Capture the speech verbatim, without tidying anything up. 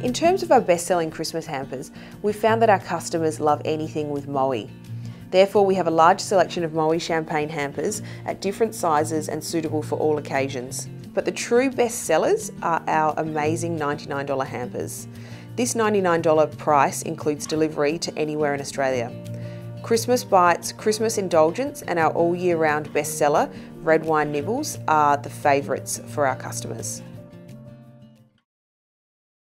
In terms of our best-selling Christmas hampers, we've found that our customers love anything with Moët. Therefore, we have a large selection of Moët Champagne hampers at different sizes and suitable for all occasions. But the true best sellers are our amazing ninety-nine dollar hampers. This ninety-nine dollar price includes delivery to anywhere in Australia. Christmas Bites, Christmas Indulgence and our all year round bestseller, Red Wine Nibbles, are the favourites for our customers.